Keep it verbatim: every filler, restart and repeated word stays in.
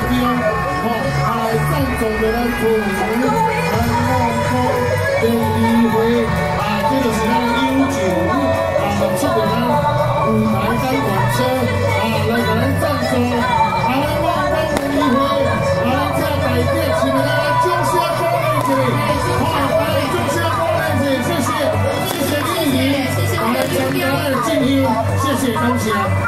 中，吼，来赞助着咱厝园安乐宫第二回啊，这就是咱优酒啊，出着咱舞台跟管车啊，来给咱赞助安乐宫第二回啊，这大家是不是来掌声鼓励一下？好，来掌声鼓励一下，谢谢，谢谢你，谢谢，来参加咱的进香，谢谢，感谢。